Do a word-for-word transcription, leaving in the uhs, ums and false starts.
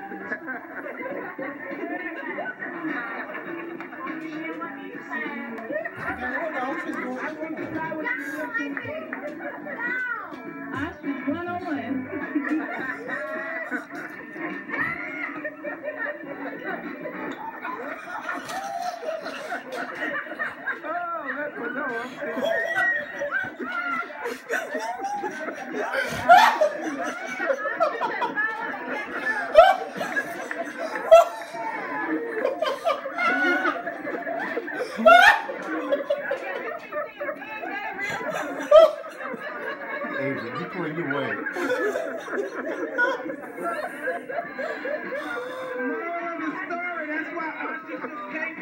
Ostrich one on one. Oh, that was over. Avery, you pulling your way. Moral of the story, that's why Ostrich escaped.